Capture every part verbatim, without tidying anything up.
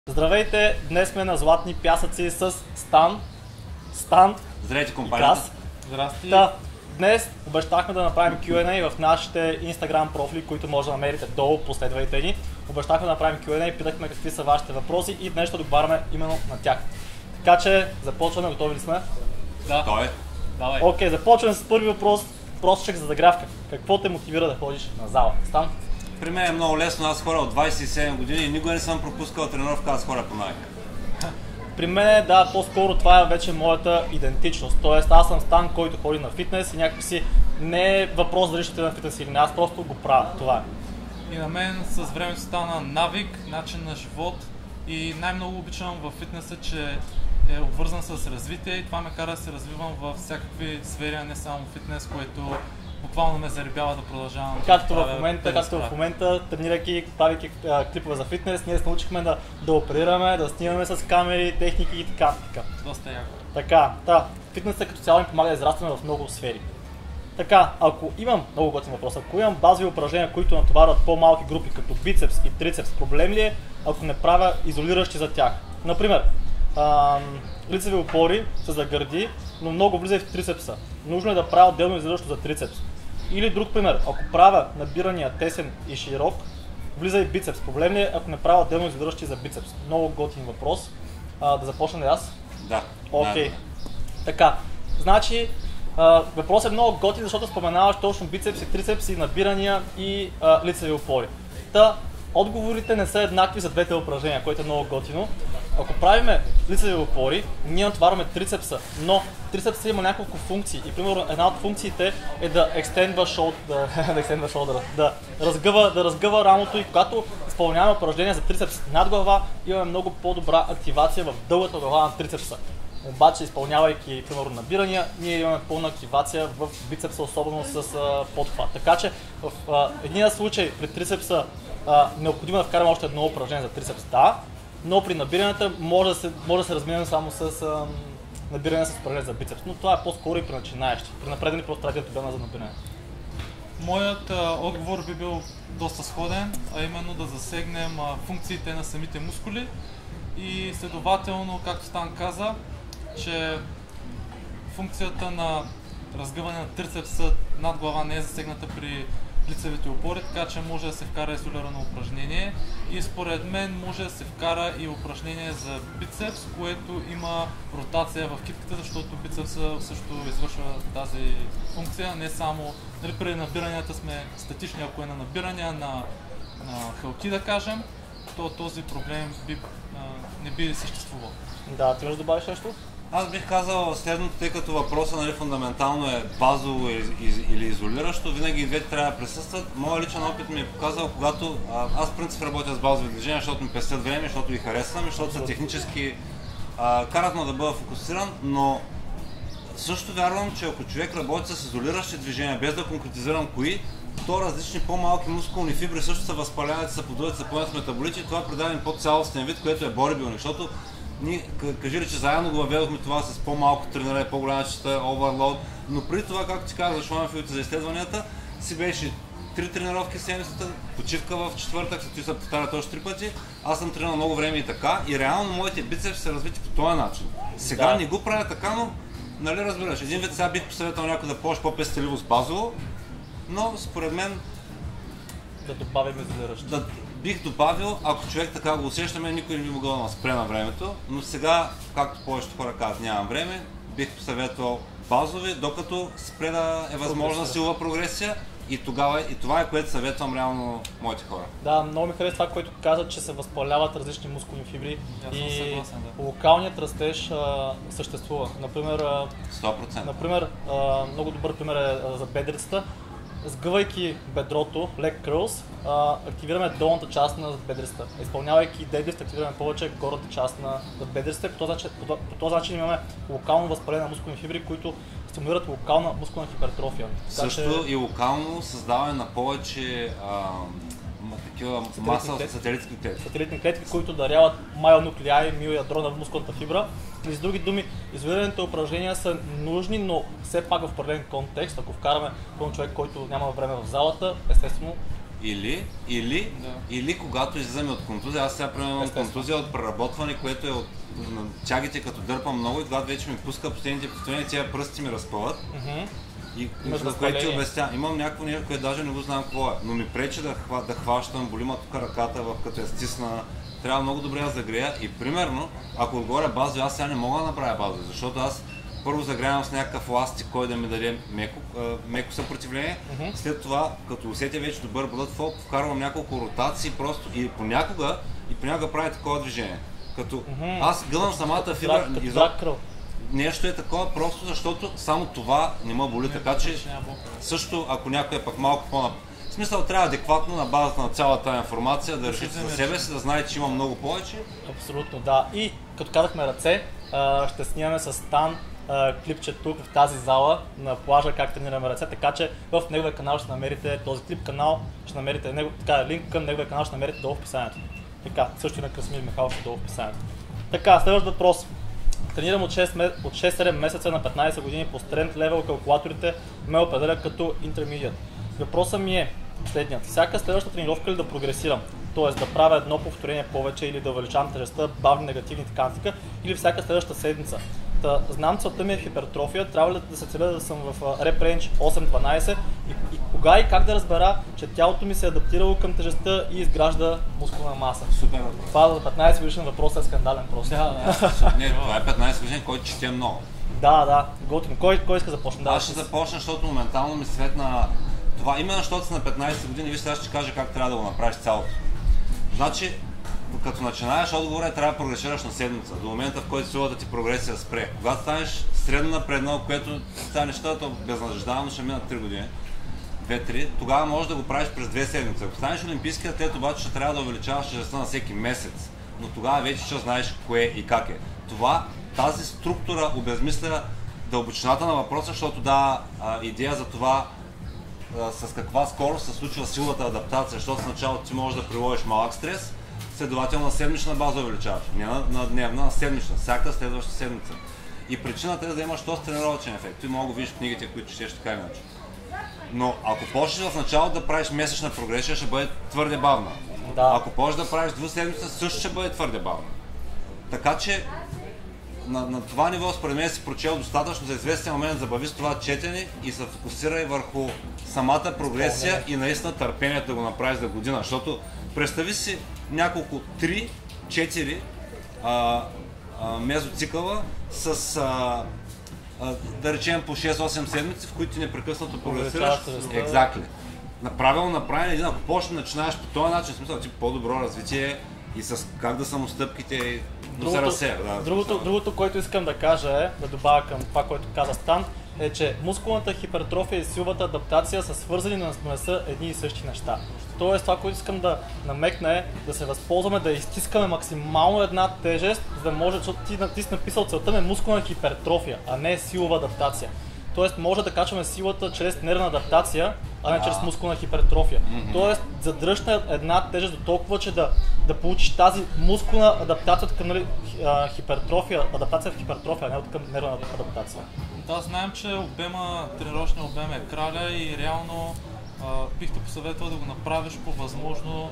Здравейте, днес сме на Златни пясъци с Стан, Стан Здравейте, и компанията. Кас. Здрасти. Да, днес обещахме да направим Кю енд Ей в нашите Instagram профили, които може да намерите долу, последвайте ни. Обещахме да направим Кю енд Ей, питахме какви са вашите въпроси и днес ще отговаряме именно на тях. Така че започваме, готови ли сме? Да. Той е. Давай. Окей, започваме с първи въпрос, простичък за загрявка. Какво те мотивира да ходиш на зала? Стан? При мен е много лесно, аз хора от двайсет и седем години и никога не съм пропускал тренировка, аз хора по навик. При мен, да, по-скоро това е вече моята идентичност. Тоест, аз съм Стан, който ходи на фитнес и някакси не е въпрос дали ще отида на фитнес или не, аз просто го правя. Това е. И на мен с времето стана навик, начин на живот и най-много обичам в фитнеса, че е обвързан с развитие и това ме кара да се развивам във всякакви сфери, а не само фитнес, което буквално ме заребява да продължавам. Както да в правя момента, тези както в справи. момента, тренирайки, правейки а, клипове за фитнес, ние се научихме да, да оперираме, да снимаме с камери, техники и така. така. Доста яко. Така, да, фитнесът като цяло ни помага да израстваме в много сфери. Така, ако имам, много готин въпрос, ако имам базови упражнения, които натоварват по-малки групи, като бицепс и трицепс, проблем ли е, ако не правя изолиращи за тях? Например, ам, лицеви опори са за гърди, но много влиза и в трицепса. Нужно е да правя отделно изолиращо за трицепс. Или друг пример, ако правя набирания тесен и широк, влиза и бицепс. Проблем ли е, ако не правя отделно изолиращи за бицепс? Много готин въпрос. А, да започна ли аз? Да. Окей. Да. Така, значи а, въпросът е много готин, защото споменаваш точно бицепс и трицепс и набирания и а, лицеви опори. Та, отговорите не са еднакви за двете упражнения, което е много готино. Ако правиме лицеви опори, ние натоварваме трицепса, но трицепса има няколко функции и примерно една от функциите е да екстендва шоулдър, да, да, екстендва шоулдър, да разгъва, да разгъва рамото и когато изпълняваме упражнения за трицепс над глава, имаме много по-добра активация в дългата глава на трицепса. Обаче, изпълнявайки, примерно, набирания, ние имаме пълна активация в бицепса, особено с а, подхват. Така че в а, единия случай при трицепса а, необходимо да вкараме още едно упражнение за трицепс, да, но при набиранията може да се, може да се разминем само с а, набиране с упражнение за бицепс. Но това е по-скоро и при начинаещи. При напредени просто трябва да отбяна за набиране. Моят а, отговор би бил доста сходен, а именно да засегнем а, функциите на самите мускули и следователно, както Стан каза, че функцията на разгъване на трицепса над глава не е засегната при лицевите опори, така че може да се вкара изолирано упражнение и според мен може да се вкара и упражнение за бицепс, което има ротация в китката, защото бицепса също извършва тази функция, не само, нали, при набиранията сме статични, ако е на набирания на, на хълки, да кажем, то този проблем би, а, не би съществувал. Да, ти можеш да добавиш нещо? Аз бих казал следното, тъй като въпросът, нали, фундаментално е базово или изолиращо, винаги и двете трябва да присъстват. Моят личен опит ми е показал, когато а, аз в принцип работя с базови движения, защото ми пестят време, защото ги харесвам, защото са технически а, карат ме да бъда фокусиран, но също вярвам, че ако човек работи с изолиращи движения, без да конкретизирам кои, то различни по-малки мускулни фибри също се възпаляват, се подуват, се пълнят метаболити и това придава им по-цялостен вид, което е бодибилдинг, защото ние, кажи ли, че заедно го въведохме това с по-малко тренера и по-голяма частта, оверлоуд, но преди това, както ти казах, за Шуанфилдите за изследванията, си беше три тренировки в седмицата, почивка в четвъртък, след това се повтарят още три пъти. Аз съм тренирал много време и така и реално моите бицепси са развити по този начин. Сега Да. не го правя така, но нали разбираш, един вид сега бих посъветвал някой да ползваш по-пестеливо с базово, но според мен Да добавим изолиращо. да, бих добавил, ако човек така го усещаме, никой не би могъл да ме спре на времето, но сега, както повечето хора казват, нямам време, бих посъветвал базови, докато спре да е възможна силова прогресия и тогава и това е което съветвам реално моите хора. Да, много ми харесва това, което каза, че се възпаляват различни мускулни фибри Аз съм и съгласен, да. локалният растеж а, съществува. Например, а, сто процента. например а, много добър пример е а, за бедрицата. Сгъвайки бедрото, leg curls, а, активираме долната част на бедрицата. Изпълнявайки deadlift, активираме повече горната част на бедрицата. По този, начин, по, по този начин имаме локално възпаление на мускулни фибри, които стимулират локална мускулна хипертрофия. Така Също че, и локално създаване на повече а, м- такива маса клетки. сателитски клетки. сателитни клетки, които даряват майонуклеаи, миоядро на мускулната фибра. И с други думи, изолираните упражнения са нужни, но все пак в определен контекст. Ако вкараме пълно човек, който няма време в залата, естествено Или, или, Да. или когато излизаме от контузия, аз сега примерно имам контузия от преработване, което е от на тягите като дърпам много и когато вече ми пуска последните повторения, тия пръсти ми разпъват. Мгм. И Имаш за което ти възпаление. обясня, имам някакво нещо, което даже не го знам какво е, но ми пречи да, хва, да хващам, боли ма тук ръката, в, като е стисна. Трябва много добре да загрея и примерно, ако отгоре базови, аз сега не мога да направя базови, защото аз първо загрявам с някакъв ластик, кой да ми даде меко, а, меко съпротивление. Мгм. След това, като усетя вече добър blood flow, вкарвам няколко ротации просто и понякога, и понякога прави такова движение. Като Мгм. аз гълъм самата Като фибра, драк- като изо- драк кръв. нещо е такова, просто защото само това не ме боли, така че Вече няма болка. също ако някой е пък малко по в смисъл трябва адекватно на базата на цялата информация да решите за себе си, да знае, че има много повече. Абсолютно, да. И като казахме ръце, а, ще снимаме с Стан а, клипче тук в тази зала на плажа как тренираме ръце, така че в неговия канал ще намерите този клип канал, ще намерите него, така, линк към неговия канал ще намерите долу в описанието. Така, също и на Красимир Михайлов долу в описанието. Така, следващ въпрос. Тренирам от шест седем месеца на петнайсет години по стрент левел, калкулаторите ме определят като интермедиат. Въпросът ми е следният. Всяка следваща тренировка ли да прогресирам? Т.е. да правя едно повторение повече или да увеличавам тежестта, бавни негативни така нататък, или всяка следваща седмица. Та, знам, целта ми е хипертрофия, трябва ли да се целя да съм в реп рейндж осем дванайсет и, и кога и как да разбера, че тялото ми се е адаптирало към тежестта и изгражда мускулна маса. Супер въпрос. Това за петнайсет годишен въпрос е скандален просто. Да, да. Не, това е петнайсет години, който чете много. Да, да, готино. Кой, кой иска да започне? Да, Аз ще започна, защото моментално ми светна това. Именно защото си на петнайсет години, виж сега ще ти кажа как трябва да го направиш цялото. Значи, като начинаеш отговора е трябва да прогресираш на седмица, до момента в който силата ти прогресия спре. Когато станеш средно напреднал, което това нещата безнадеждавано ще минат три години, две-три, тогава можеш да го правиш през две седмици. Ако станеш олимпийски атлет, обаче ще трябва да увеличаваш тежестта на всеки месец, но тогава вече ще знаеш кое и как е. Това, тази структура обезмисля дълбочината на въпроса, защото да, идея за това а, с каква скорост се случва силата адаптация, защото в началото ти можеш да приложиш малък стрес, следователно на седмична база увеличаваш, не на, на дневна, на седмична, всяка следваща седмица. И причината е да имаш този тренировъчен ефект. Ти много виждаш книгите, които четеш така иначе. Но ако почнеш в началото да правиш месечна прогресия, ще бъде твърде бавна. Да. Ако почнеш да правиш двуседмица, също ще бъде твърде бавна. Така че на, на това ниво според мен си прочел достатъчно за известен момент, забави с това четене и се фокусирай върху самата прогресия и наистина търпението да го направиш за година. Защото представи си няколко три четири а, а, мезоцикъла с а, а, да речем по шест-осем седмици, в които ти непрекъснато прогресираш. Exactly. Правилно направен един, ако почнеш начинаеш по този начин, в смисъл ти по-добро развитие и с как да самостъпките до се разсея. Да, другото, другото, което искам да кажа е, да добавя към това, което каза Стан, е, че мускулната хипертрофия и силовата адаптация са свързани, но не са едни и същи неща. Тоест, това, което искам да намекна е да се възползваме, да изтискаме максимално една тежест, за да може, защото ти, ти си написал целта ми е мускулна хипертрофия, а не силова адаптация. Тоест, може да качваме силата чрез нервна адаптация, а не чрез мускулна хипертрофия. Mm-hmm. Тоест, задръж на една тежест до толкова, че да, да получиш тази мускулна адаптация към нали, хипертрофия, адаптация в хипертрофия, а не от към нервна адаптация. Да, знаем, че обема, тренировъчният обем е краля и реално а, бих те посъветвал да го направиш по възможно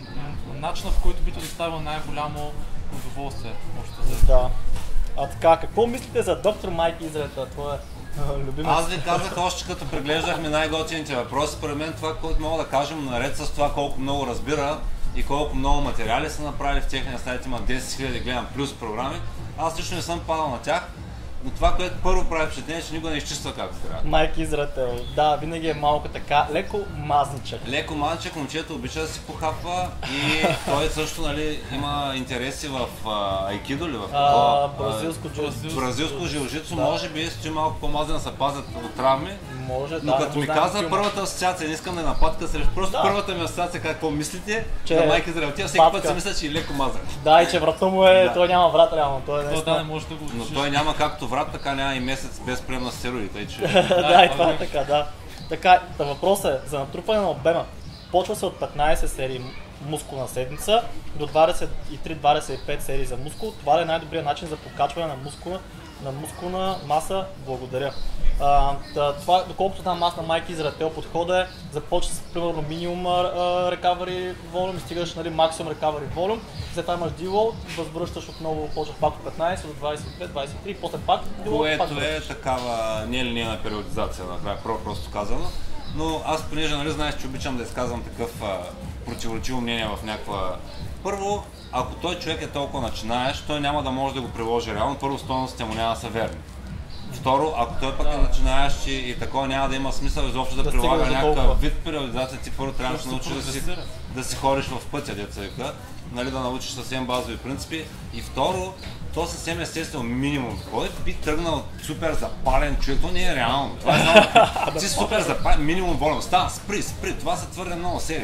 начина, в който би те доставил най-голямо удоволствие. Още да. А така, какво мислите за доктор Майк Израел? Твоя любимец? Аз ви казах още като преглеждахме най-готините въпроси. Според мен това, което мога да кажем, наред с това колко много разбира и колко много материали са направили в техния сайт, има десет хиляди гледам плюс програми. Аз лично не съм падал на тях, но това, което първо прави впечатление, че никога не изчиства както трябва. Майк Израел, да, винаги е малко така, леко мазничък. Леко манчек, момчето обича да си похапва и той също нали, има интереси в айкидо ли? В а, бразилско джиу-джитсу. Бразилско жилжицу, да. Може би стои малко по-мазен да се пазят от травми. Може, но да, като ми каза първата асоциация, не искам да е нападка срещу, просто да. Първата ми асоциация какво мислите че на Майк Израел. Тя всеки път си мисля, че е леко мазен. Да, и че врата му е, да. Той няма врат реално. Той, е да, не може да го но той няма както врат, така няма и месец без прием на стероиди, тъй че... да, и това е така, да. Така, въпросът е за натрупване на обема. Почва се от петнайсет серии мускулна седмица до двадесет и три до двадесет и пет серии за мускул. Това е най-добрият начин за покачване на мускулна, на мускулна маса. Благодаря. А, да, това, доколкото там аз на Майки изрател подхода е, започва с примерно минимум recovery volume, стигаш нали, максимум recovery volume, след това имаш deload, възвръщаш отново, почваш пак от петнайсет, от двайсет и две, двайсет и три, после пак deload, пак Което е такава нелинейна периодизация, накрая, просто казано. Но аз, понеже нали знаеш, че обичам да изказвам такъв а, противоречиво мнение в някаква... Първо, ако той човек е толкова начинаеш, той няма да може да го приложи реално, първо стойностите му няма да са верни. Второ, ако той пък да. е начинаещ и, и такова няма да има смисъл изобщо да, да прилага някакъв вид периодизация, ти първо трябва да се научиш да си, да си ходиш в пътя, деца вика, нали, да научиш съвсем базови принципи. И второ, то съвсем естествено минимум. Кой би тръгнал супер запален човек? То не е реално. Това е само ти супер запален, минимум волен. Става, спри, спри, това са твърде много серии.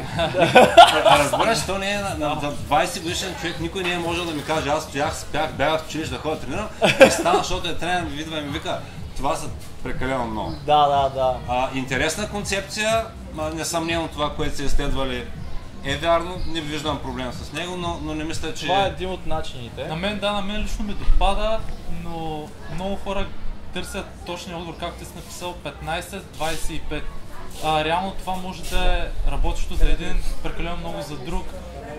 Разбираш, то не е на, на, на двайсет годишен човек, никой не е можел да ми каже, аз стоях, спях, бягах в училище да ходя тренирам и стана, защото е тренер, ми видва и ми вика, това са прекалено много. Да, да, да. А, интересна концепция, несъмнено това, което са изследвали е вярно, не виждам проблем с него, но, но не мисля, че... Това е един от начините. На мен, да, на мен лично ми допада, но много хора търсят точния отговор, както ти си написал, петнайсет двайсет и пет. А, реално това може да е работещо за един, прекалено много за друг.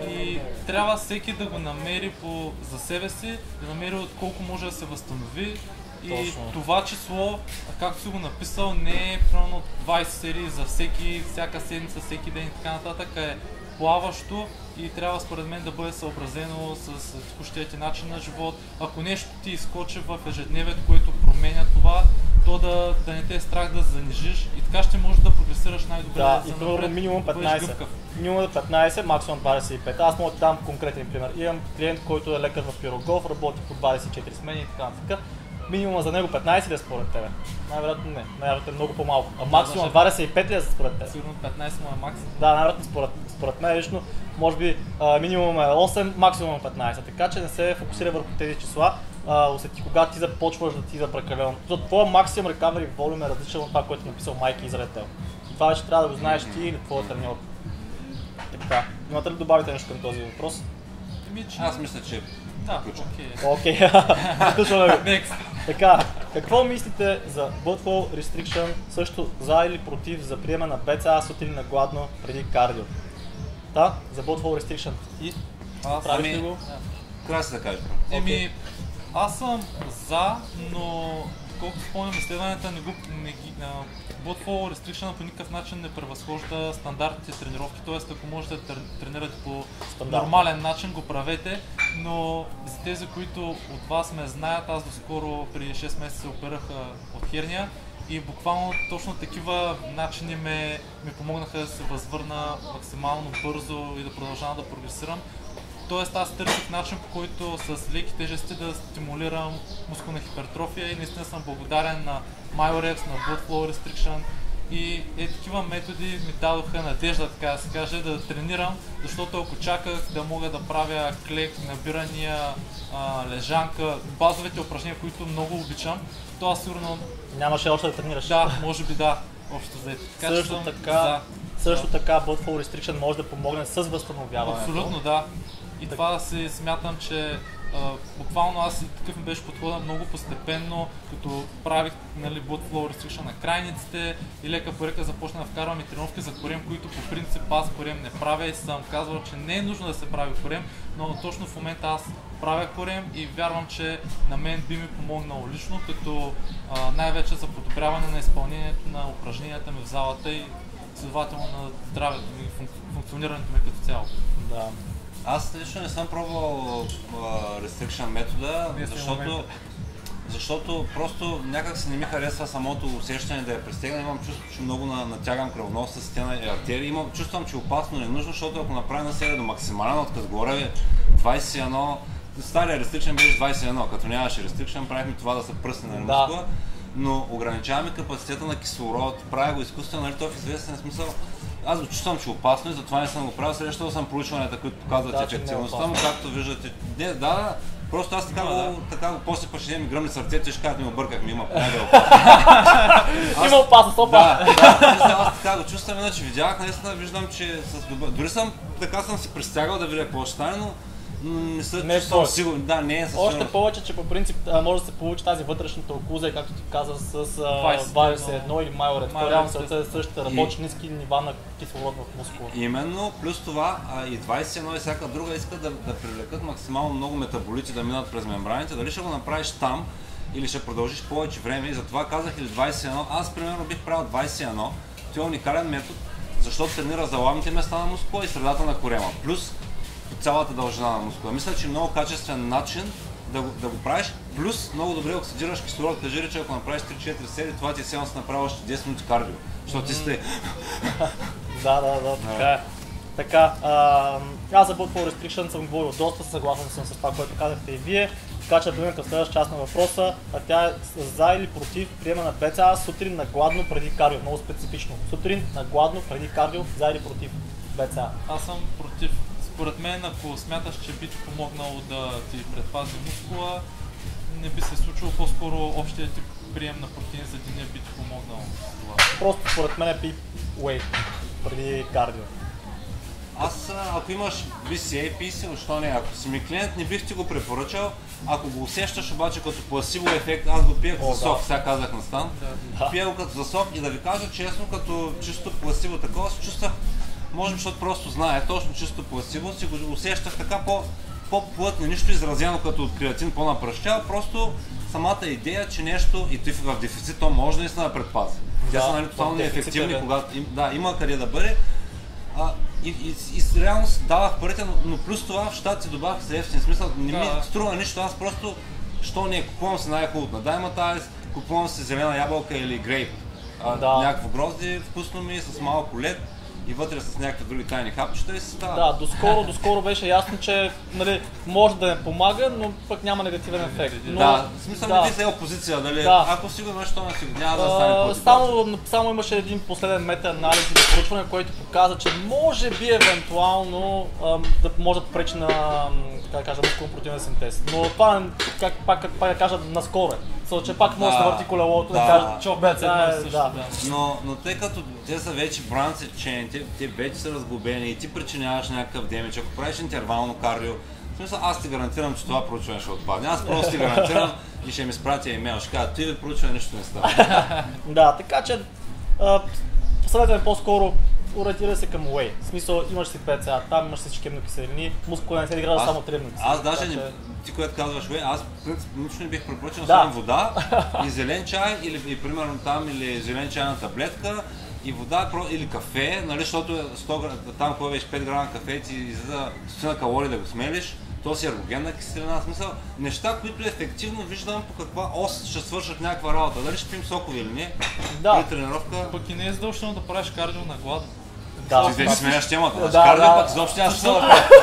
И трябва всеки да го намери по, за себе си, да намери от колко може да се възстанови. И точно. Това число, както си го написал, не е примерно двайсет серии за всеки, всяка седмица, всеки ден и така нататък, е плаващо и трябва според мен да бъде съобразено с текущия ти начин на живот. Ако нещо ти изкочи в ежедневието, което променя това, то да, да не те е страх да занижиш и така ще можеш да прогресираш най-добре. Да, за и примерно минимум да петнайсет. Минимум петнайсет, максимум двайсет и пет. Аз мога да дам конкретен пример. Имам клиент, който е лекар в Пирогов, работи по двайсет и четири смени и така нататък. Минимума за него петнайсет ли е според тебе? Най-вероятно не, най-вероятно е много по-малко. А максимум двайсет и пет ли е според тебе? Сигурно петнайсет му е максимум. Да, най-вероятно според, според мен лично, може би а, минимум е осем, максимум е петнайсет. Така че не се фокусира върху тези числа. А, усети когато ти започваш да ти за прекалено. Твоя максимум recovery volume е различен от това, което е написал Майки израетел. Това вече трябва да го знаеш ти или твоя треньор. Така. Имате ли да добавите нещо към този въпрос? Аз мисля, че да, окей. Окей, включваме го. Така, какво мислите за Blood Flow Restriction, също за или против за приема на би си ей сутрин на гладно преди кардио? Да, за Blood Flow Restriction. И? Аз правиш ами, ли го? Трябва да се да кажеш. Еми, Okay. аз съм за, но колкото спомням изследванията, не го, не ги, а, Blood Flow Restriction по никакъв начин не превъзхожда стандартните тренировки, т.е. ако можете да тренирате по Стандарт. нормален начин, го правете, но за тези, които от вас ме знаят, аз доскоро преди шест месеца се операх от херния и буквално точно такива начини ме, ми помогнаха да се възвърна максимално бързо и да продължавам да прогресирам. Тоест аз търсих начин, по който с леки тежести да стимулирам мускулна хипертрофия и наистина съм благодарен на Myoreps, на Blood Flow Restriction и е, такива методи ми дадоха надежда, така да се каже, да тренирам, защото ако чаках да мога да правя клек, набирания, а, лежанка, базовите упражнения, които много обичам, то аз сигурно... Нямаше още да тренираш. Да, може би да, общо заето. Така, също съм така, за. също така Blood Flow Restriction може да помогне с възстановяването. Абсолютно, да. И так... това си смятам, че а, буквално аз и такъв ми беше подхода много постепенно, като правих нали, Blood Flow Restriction на крайниците и лека по лека започна да вкарвам и тренировки за корем, които по принцип аз корем не правя и съм казвал, че не е нужно да се прави корем, но точно в момента аз правя корем и вярвам, че на мен би ми помогнало лично, като а, най-вече за подобряване на изпълнението на упражненията ми в залата и следователно на здравето ми и функ... функционирането ми като цяло. Да. Аз лично не съм пробвал uh, restriction метода, защото, защото просто някак се не ми харесва самото усещане да я пристегна. Имам чувство, че много натягам кръвоносната система и артерии. Имам, чувствам, че опасно ненужно, защото ако направя на сега до максимален отказ горе, двайсет и едно, стария restriction беше двайсет и едно, като нямаше restriction, правихме това да се пръсне на мускула, но ограничаваме капацитета на кислород, правя го изкуствено, нали, то в известен смисъл. Аз го чувствам, че е опасно и затова не съм го правил, срещал съм проучванията, които показват да, ефективността му, както виждате. Не, да, просто аз така, да, го, да. така го, после пък ще ми гръмне сърцето и ще кажат, ми объркахме, има поне да е опасно. Има опасност, опа! Да, да, аз така го чувствам, иначе видях, наистина виждам, че с добър... Дори съм, така съм си представял да видя какво ще стане, но Не се Не е чувствам той. сигурен. Да, не е със Още сигурност. повече, че по принцип а, може да се получи тази вътрешната окуза, както ти каза, с а, двайсет и едно. двайсет и едно или Майорет. Майорет, Реално сърце е същата, И- работи ниски нива на кислород в мускула. Именно, плюс това а, и двайсет и едно и всяка друга искат да, да привлекат максимално много метаболити да минат през мембраните. Дали ще го направиш там или ще продължиш повече време и затова казах или двайсет и едно. Аз примерно бих правил двайсет и едно. Това е уникален метод, защото тренира залавните места на мускула и средата на корема. Плюс цялата дължина на мускула. Мисля, че е много качествен начин да го, да го правиш, плюс много добре оксидираш кислород. Кажи рече, ако направиш три-четири серии, това ти е сеанс направи още десет минути кардио, защото ти сте... Да, да, да, така е. Така, а, аз за Blood for Restriction съм говорил доста, съгласен съм с това, което казахте и вие. Така че да преминем към следващата част на въпроса, а тя е за или против приема на Б Ц А сутрин на гладно преди кардио, много специфично. Сутрин на гладно преди кардио, за или против Б Ц А. Аз съм против. Според мен, ако смяташ, че би ти помогнало да ти предпази мускула, не би се случило. По-скоро общия ти прием на протеин за деня би ти помогнал с това. Просто според мен е пи weight преди кардио. Аз, а, ако имаш би си ей, пи си, защо не? Ако си ми клиент, не бих ти го препоръчал. Ако го усещаш обаче като пласибо ефект, аз го пиех О, за да. сок, сега казах на Стан. Да. Пия го като за сок и да ви кажа честно, като чисто пласибо такова се чувствах, може би защото просто знае, точно чисто пласибо, си го усещах така по, по-плътно, нищо изразено като от креатин по-напръщял, просто самата идея, че нещо и ти в дефицит, то може наистина да предпази. Те Да, са нали, в тотално дефицит е, неефективни, да. когато им, да, има къде да бъде. А, и, и, и реално си давах парите, но, но плюс това в щатите добавих за ефтин смисъл, не ми Да. струва нищо, аз просто, що не, купувам си най-хубавото на Diamond Eyes, купувам си зелена ябълка или грейп, а, Да. някакво грозди, вкусно ми, с малко лед и вътре с някакви други тайни хапчета и се става. Да, доскоро, доскоро беше ясно, че нали, може да не помага, но пък няма негативен ефект. Но, Да, в смисъл да. не би взел позиция, дали, Да. ако си го имаш, то не си го, няма да стане А, по-типа. само, само имаше един последен мета-анализ или проучване, който показа, че може би евентуално ам, да може да попречи на ам, така да кажа, мускулно-протеинен синтез. Но това, как, пак, как, пак да кажа, наскоро е. So, че пак може да Да. върти колелото, да, Да. каже, Чоп, бе, това е, също, да. да. Но, но тъй като те са вече брансечени, те, те вече са разглобени и ти причиняваш някакъв демидж, ако правиш интервално кардио, в смисъл аз ти гарантирам, че това проучване ще отпадне. Аз просто ти гарантирам и ще ми спратя имейл, ще кажа, ти проучване нищо не става. Да, така че а, съветваме по-скоро ориентира се към Whey. В смисъл имаш си Б Ц А, там имаш си чекемно киселини, мускула не се изгражда само дребно киселини. Аз даже така не, че- ти което казваш, бе, аз в принцип нищо не бих препоръчал, Да. освен вода и зелен чай, или и, примерно там, или зелен чай на таблетка, и вода, про- или кафе, нали, защото сто грама, там, кога беше пет грама кафе, ти излиза стотина калории да го смелиш, то си ергогенна киселина, в смисъл, неща, които ефективно виждам по каква ос ще свършат някаква работа, дали ще пим сокови или не, Да. при тренировка. Пък и не е задължително да правиш кардио на гладно. Да, Ти вече сменяш темата, Да, да, кардио да. пък изобщо няма смисъл.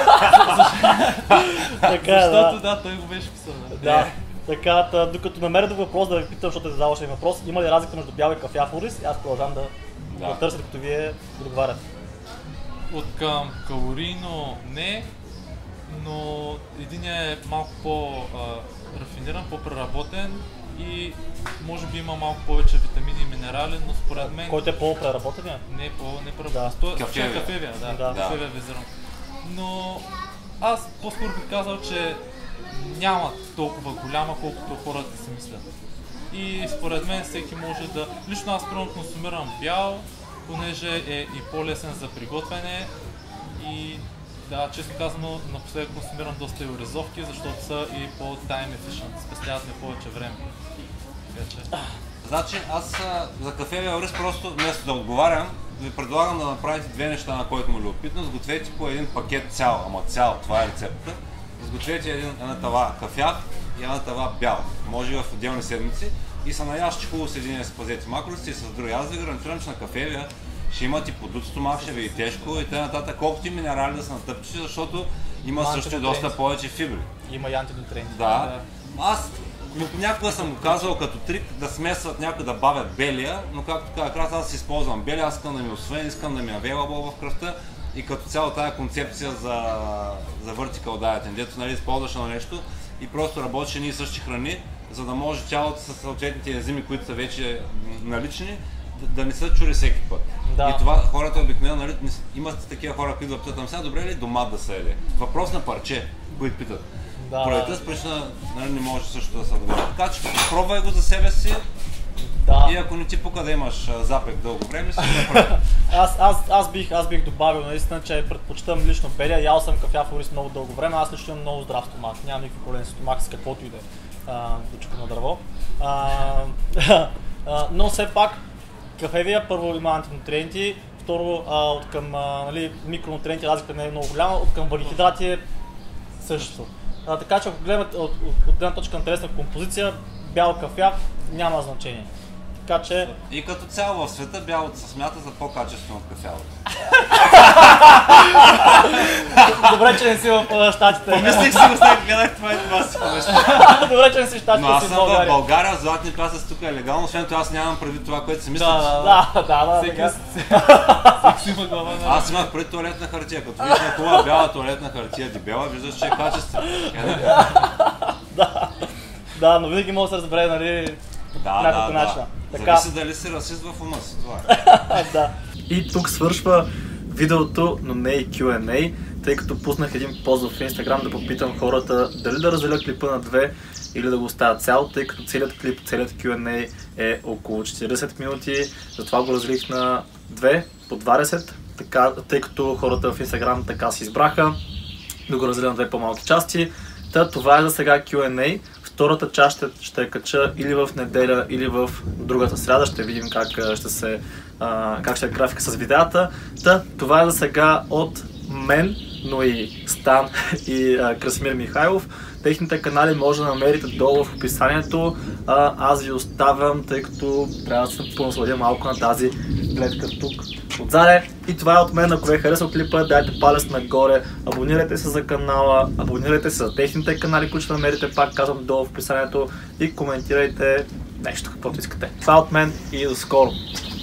така е, Защото да. да, той го беше писал. Да. Да. Така, та, докато намеря друг въпрос да ви питам, защото те задаваш един въпрос, има ли разлика между бял и кафяв ориз? И аз продължавам да, да. Да. търся, докато вие отговаряте. От към калорийно не, но единият е малко по-рафиниран, по-преработен и може би има малко повече витамини и минерали, но според мен Който е по-преработения? не е по не Да. преработен. Той е Кафевия. кафевия, да, Да. да. Кафевия визирам. Но аз по-скоро бих казал, че няма толкова голяма, колкото хората си мислят. И според мен всеки може да... Лично аз примерно консумирам бял, понеже е и по-лесен за приготвяне и да, честно казано, напоследък консумирам доста и оризовки, защото са и по-time efficient, спестяват ми повече време. Така че... Значи аз а, за кафевия ориз просто вместо да отговарям, ви предлагам да направите две неща, на които му любопитно. Сгответе по един пакет цял, ама цял, това е рецептата. Сгответе един, една тава кафяв и една тава бял, може и в отделни седмици. И са наясно, че хубаво с един спазете макросите и с други. Аз ви гарантирам, че на кафевия ще имате подут стомах, ще ви е тежко и т.н. колкото и минерали да се натъпчете, защото има Малко също и нутриенти. доста повече фибри. Има и антинутриенти. Да. Аз някога съм го казвал като трик да смесват някой да бавят белия, но както казах, раз аз си използвам белия, аз искам да ми освен, искам да ми е available в кръвта и като цяло тая концепция за, за vertical dieting, дето нали, използваш на нещо и просто работиш едни и същи храни, за да може тялото с съответните ензими, които са вече налични, да, да не се чури всеки път. Да. И това хората обикновено, нали, има такива хора, които да питат, там сега добре ли домат да се еде? Въпрос на парче. които питат. Да. Поради тази причина нали, не може също да се договори. Така че пробвай го за себе си Да. и ако не ти пука да имаш а, запек дълго време, си го направи. Аз, аз, аз, бих, аз бих добавил наистина, че предпочитам лично белия. Ял съм кафяв ориз много дълго време, аз лично имам много здрав стомах. Нямам никакви проблеми с стомах, с каквото и да е. Дочка на дърво. А, а, но все пак, кафевия първо има антинутриенти, второ а, от към а, нали, микронутриенти разлика не е много голяма, от към въглехидрати е същото. А, така че ако гледаме от, от, от гледна точка на телесна композиция, бял кафяв няма значение. Така че... И като цяло в света бялото се смята за по-качествено от кафявото. Добре, че не си в Щатите. Помислих си го след гледах това и това си помислих. Добре, че не си в Щатите, Но аз си в съм в България. България, златни пясъци тук е легално, освен това аз нямам предвид това, което си мислиш. Да, да, да, да. Всеки така. си има глава на... Аз имах преди туалетна хартия, като видиш на хубава бяла туалетна хартия дебела, виждаш, че е качествена. Да, да, но винаги може да се разбере, нали, Да, няколко да, начина. да. Така. Зависи дали си расист в ума си, това е. Да. И тук свършва видеото, но не и кю енд ей, тъй като пуснах един пост в Instagram да попитам хората дали да разделя клипа на две или да го оставя цял, тъй като целият клип, целият кю енд ей е около четиридесет минути, затова го разделих на две по двадесет, така, тъй като хората в Instagram така си избраха да го разделя на две по-малки части. Та, това е за сега кю енд ей. Втората част ще, ще я кача или в неделя, или в другата сряда. Ще видим как ще, се, а, как ще е графика с видеята. Та, това е за сега от мен, но и Стан и а, Красимир Михайлов. Техните канали може да намерите долу в описанието. А, аз ви оставям, тъй като трябва да се понасладя малко на тази гледка тук отзаде. И това е от мен. Ако ви е харесал клипа, дайте палец нагоре, абонирайте се за канала, абонирайте се за техните канали, които ще намерите, пак казвам, долу в описанието, и коментирайте нещо, каквото искате. Това е от мен и до скоро!